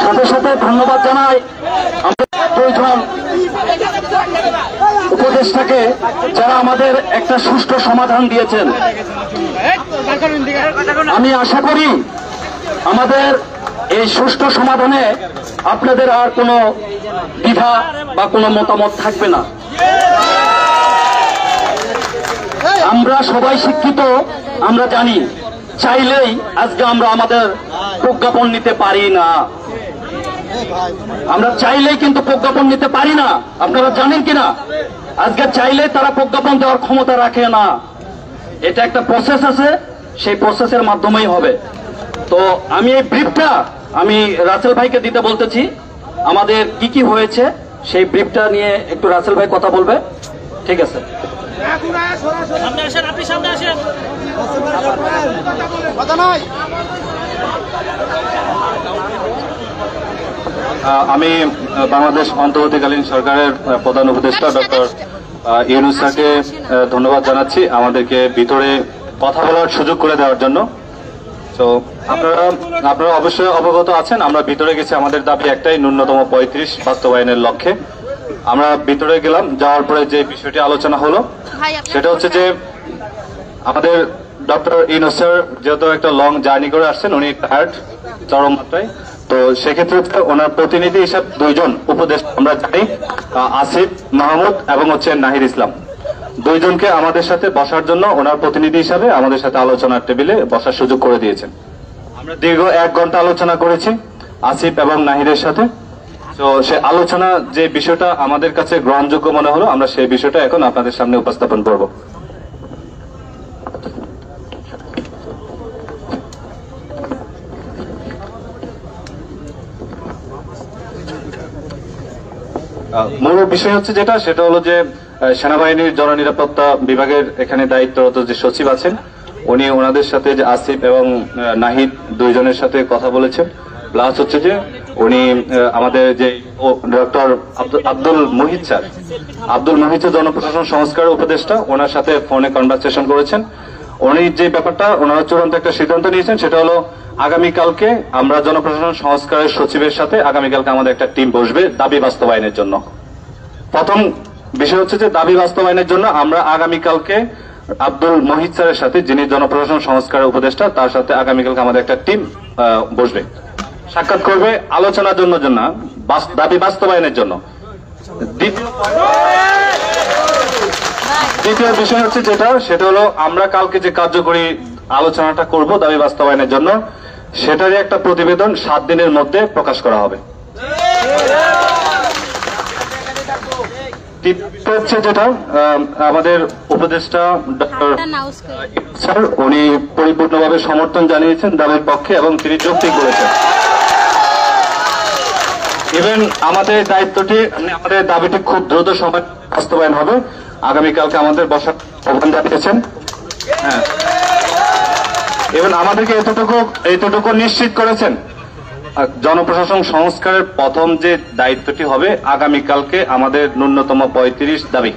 সাথে সাথে ধন্যবাদ জানাই দুইজন উপদেষ্টাকে যারা আমাদের একটা সুষ্ঠু সমাধান দিয়েছেন। আমি আশা করি আমাদের এই সুষ্ঠু সমাধানে আপনাদের আর কোনো দ্বিধা বা কোনো মতামত থাকবে না। আমরা সবাই শিক্ষিত, আমরা জানি চাইলেই আজকে আমরা আমাদের প্রজ্ঞাপন নিতে পারি না। আমরা চাইলেই কিন্তু প্রজ্ঞাপন নিতে পারি না। আপনারা জানেন কিনা? আজকে চাইলেই তারা প্রজ্ঞাপন দেওয়ার ক্ষমতা রাখে না। এটা একটা প্রসেস আছে, সেই প্রসেসের মাধ্যমেই হবে। তো আমি এই ব্রিফটা আমি রাসেল ভাইকে দিতে বলতেছি। আমাদের কি কি হয়েছে সেই ব্রিফটা নিয়ে একটু রাসেল ভাই কথা বলবে। ঠিক আছে, আমি বাংলাদেশ অন্তর্বর্তীকালীন সরকারের প্রধান উপদেষ্টা ডক্টর ইউনূস স্যারকে ধন্যবাদ জানাচ্ছি আমাদেরকে ভিতরে কথা বলার সুযোগ করে দেওয়ার জন্য। তো আপনারা অবশ্যই অবগত আছেন, আমরা ভিতরে গেছি, আমাদের দাবি একটাই, ন্যূনতম 35 বাস্তবায়নের লক্ষ্যে। আমরা ভিতরে গেলাম, যাওয়ার পরে যে বিষয়টি আলোচনা হলো সেটা হচ্ছে যে আমাদের ডক্টর ইউনূস স্যার যেহেতু একটা লং জার্নি করে আসছেন, উনি টায়ার্ড চরম মাত্রায়। তো সেক্ষেত্রে ওনার প্রতিনিধি হিসাবে দুইজন উপদেষ্টা আমরা জানি, আসিফ মাহমুদ এবং হচ্ছে নাহিদ ইসলাম, দুইজনকে আমাদের সাথে বসার জন্য ওনার প্রতিনিধি হিসাবে আমাদের সাথে আলোচনার টেবিলে বসার সুযোগ করে দিয়েছেন। আমরা দীর্ঘ 1 ঘন্টা আলোচনা করেছি আসিফ এবং নাহিদের সাথে। তো সে আলোচনা যে বিষয়টা আমাদের কাছে গ্রহণযোগ্য মনে হলো, আমরা সেই বিষয়টা এখন আপনাদের সামনে উপস্থাপন করব। মূল বিষয় হচ্ছে সেটা হলো যে সেনাবাহিনীর জননিরাপত্তা বিভাগের এখানে দায়িত্বরত যে সচিব আছেন, উনি ওনাদের সাথে যে আসিফ এবং নাহিদ দুইজনের সাথে কথা বলেছেন। প্লাস হচ্ছে যে উনি আমাদের যে ডক্টর আব্দুল মুহিত স্যার জনপ্রশাসন সংস্কার উপদেষ্টা, ওনার সাথে ফোনে কনভারসেশন করেছেন। উনি যে ব্যাপারটা ওনারা চূড়ান্ত একটা সিদ্ধান্ত নিয়েছেন, সেটা হলো আগামীকালকে আমরা জনপ্রশাসন সংস্কারের সচিবের সাথে আগামীকালকে আমাদের একটা টিম বসবে দাবি বাস্তবায়নের জন্য। প্রথম বিষয় হচ্ছে যে দাবি বাস্তবায়নের জন্য আমরা আগামীকালকে আব্দুল মুহিত স্যারের সাথে, যিনি জনপ্রশাসন সংস্কারের উপদেষ্টা, তার সাথে আগামীকালকে আমাদের একটা টিম বসবে, সাক্ষাৎ করবে আলোচনার জন্য দাবি বাস্তবায়নের জন্য। দ্বিতীয় বিষয় হচ্ছে সেটা হলো আমরা কালকে যে কার্যকরী আলোচনাটা করব দাবি বাস্তবায়নের জন্য, সেটারই একটা প্রতিবেদন 7 দিনের মধ্যে প্রকাশ করা হবে। হচ্ছে আমাদের উপদেষ্টা ডক্টর স্যার, উনি পরিপূর্ণভাবে সমর্থন জানিয়েছেন দাবির পক্ষে এবং তিনি যৌক্তিক বলেছেন। ইভেন আমাদের দাবিটি খুব দ্রুত সময় বাস্তবায়ন হবে। আগামীকালকে আমাদের বসার আহ্বান জানিয়েছেন। হ্যাঁ, ইভেন আমাদেরকে এতটুকু নিশ্চিত করেছেন, জনপ্রশাসন সংস্কারের প্রথম যে দায়িত্বটি হবে আগামীকালকে আমাদের ন্যূনতম 35 দাবি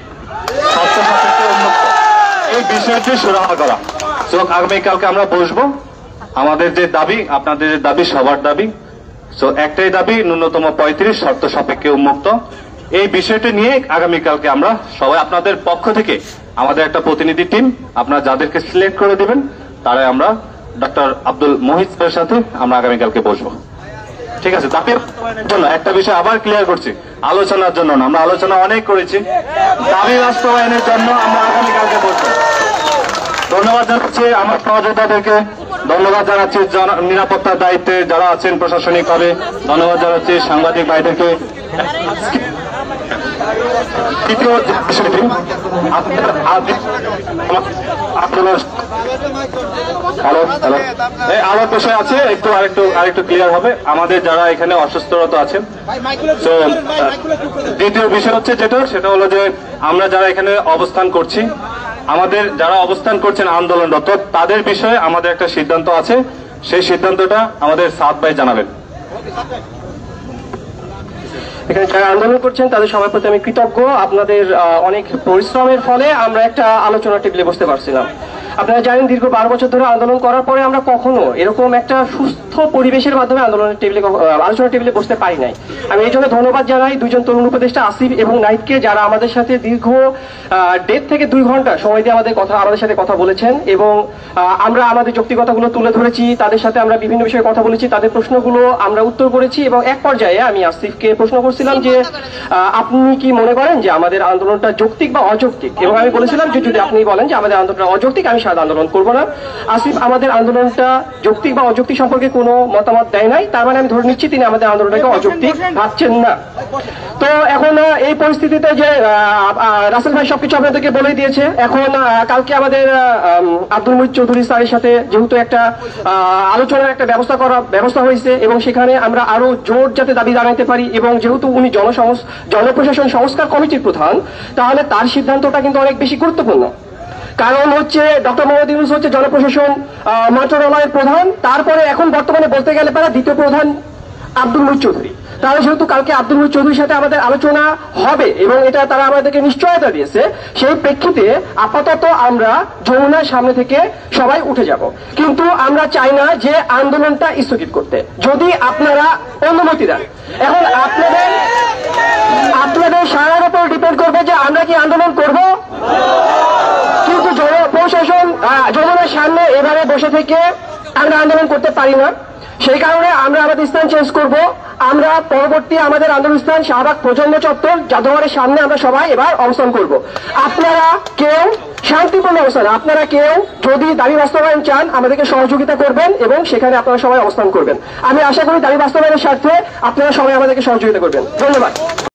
এই বিষয়টি সুরাহা করা। আগামীকালকে আমরা বসবো, আমাদের যে দাবি, আপনাদের যে দাবি, সবার দাবি, একটাই দাবি, ন্যূনতম 35 শর্ত সাপেক্ষে উন্মুক্ত। এই বিষয়টি নিয়ে আগামীকালকে আমরা সবাই আপনাদের পক্ষ থেকে আমাদের একটা প্রতিনিধি টিম, আপনারা যাদেরকে সিলেক্ট করে দিবেন, তারাই আমরা ডক্টর আব্দুল মুহিত স্যারের সাথে আমরা আগামীকালকে বসবো। ঠিক আছে, দাবি বাস্তবায়নের জন্য একটা বিষয় আবার ক্লিয়ার করছি, আলোচনার জন্য না, আমরা আলোচনা অনেক করেছি, দাবি বাস্তবায়নের জন্য আমরা আগামীকালকে বসবো। ধন্যবাদ জানাচ্ছি আমার সহযোদ্ধাদেরকে, ধন্যবাদ জানাচ্ছি নিরাপত্তার দায়িত্বে যারা আছেন প্রশাসনিকভাবে, ধন্যবাদ জানাচ্ছি সাংবাদিক ভাইদেরকে। তৃতীয় বিষয়টি আমার বিষয় আছে, আরেকটু ক্লিয়ার হবে। আমাদের যারা এখানে অসুস্থরত আছেন, তো দ্বিতীয় বিষয় হচ্ছে সেটা হলো যে আমরা যারা এখানে অবস্থান করছি, আমাদের যারা অবস্থান করছেন আন্দোলনরত, তাদের বিষয়ে আমাদের একটা সিদ্ধান্ত আছে, সেই সিদ্ধান্তটা আমাদের সাদ ভাই জানাবেন। এখানে যারা আন্দোলন করছেন তাদের সবার প্রতি আমি কৃতজ্ঞ। আপনাদের অনেক পরিশ্রমের ফলে আমরা একটা আলোচনা টেবিলে বসতে পারছিলাম। আপনারা জানেন দীর্ঘ 12 বছর ধরে আন্দোলন করার পরে আমরা কখনো এরকম একটা সুস্থ পরিবেশের মাধ্যমে আলোচনা টেবিলে বসতে পারি নাই। আমি এই জন্য ধন্যবাদ জানাই দুজন তরুণ উপদেষ্টা আসিফ এবং নাহিদকে, যারা আমাদের সাথে দীর্ঘ 1.5 থেকে 2 ঘন্টা সময় দিয়ে আমাদের সাথে কথা বলেছেন এবং আমরা আমাদের যৌক্তিকতাগুলো তুলে ধরেছি, তাদের সাথে আমরা বিভিন্ন বিষয়ে কথা বলেছি, তাদের প্রশ্নগুলো আমরা উত্তর করেছি এবং এক পর্যায়ে আমি আসিফকে প্রশ্ন করছিলাম যে আপনি কি মনে করেন যে আমাদের আন্দোলনটা যৌক্তিক বা অযৌক্তিক, এবং আমি বলেছিলাম যে যদি আপনি বলেন যে আমাদের আন্দোলনটা অযৌক্তিক আমি সাথে আন্দোলন করবো না। আসিফ আমাদের আন্দোলনটা যৌক্তিক বা অযৌক্তিক সম্পর্কে কোনো মতামত দেয় নাই, তার মানে আমি ধরে নিচ্ছি তিনি আমাদের আন্দোলনটাকে অযৌক্তিক ভাবছেন না। তো এখন এই পরিস্থিতিতে যে রাসেল ভাই সবকিছু আপনাদেরকে বলে দিয়েছে, এখন কালকে আমাদের আব্দুল মুহিত চৌধুরী স্যারের সাথে যেহেতু একটা আলোচনার একটা ব্যবস্থা হয়েছে এবং সেখানে আমরা আরো জোর যাতে দাবি জানাতে পারি, এবং যেহেতু উনি জনপ্রশাসন সংস্কার কমিটির প্রধান, তাহলে তার সিদ্ধান্তটা কিন্তু অনেক বেশি গুরুত্বপূর্ণ। কারণ হচ্ছে ডক্টর মোহাম্মদ ইউনূস হচ্ছে জনপ্রশাসন মন্ত্রণালয়ের প্রধান, তারপরে এখন বর্তমানে বলতে গেলে পারা দ্বিতীয় প্রধান আব্দুল মুহিত চৌধুরী। তাহলে যেহেতু কালকে আব্দুল মুহিত চৌধুরীর সাথে আমাদের আলোচনা হবে এবং এটা তারা আমাদেরকে নিশ্চয়তা দিয়েছে, সেই প্রেক্ষিতে আপাতত আমরা যমুনার সামনে থেকে সবাই উঠে যাব, কিন্তু আমরা চাই না যে আন্দোলনটা স্থগিত করতে, যদি আপনারা অনুমতি দেন। এখন আপনাদের সারার উপর ডিপেন্ড করবে যে আমরা কি আন্দোলন করব, কিন্তু প্রশাসন যমুনার সামনে এভাবে বসে থেকে আমরা আন্দোলন করতে পারি না। সেই কারণে আমরা আমাদের স্থান চেঞ্জ করব। আমরা পরবর্তী আমাদের আন্দোলন স্থান শাহবাগ প্রজন্ম চত্বর জাদুঘরের সামনে আমরা সবাই এবার অবস্থান করব। আপনারা কেউ শান্তিপূর্ণ অবস্থান, আপনারা কেউ যদি দাবি বাস্তবায়ন চান আমাদেরকে সহযোগিতা করবেন এবং সেখানে আপনারা সবাই অবস্থান করবেন। আমি আশা করি দাবি বাস্তবায়নের স্বার্থে আপনারা সবাই আমাদেরকে সহযোগিতা করবেন। ধন্যবাদ।